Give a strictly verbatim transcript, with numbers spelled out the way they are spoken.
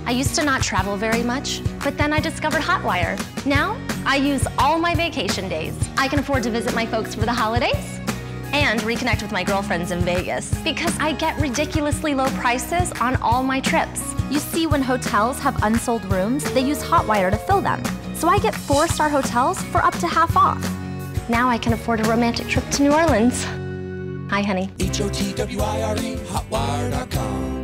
I used to not travel very much, but then I discovered Hotwire. Now, I use all my vacation days. I can afford to visit my folks for the holidays and reconnect with my girlfriends in Vegas because I get ridiculously low prices on all my trips. You see, when hotels have unsold rooms, they use Hotwire to fill them. So I get four-star hotels for up to half off. Now I can afford a romantic trip to New Orleans. Hi, honey. H O T W I R E, hotwire dot com.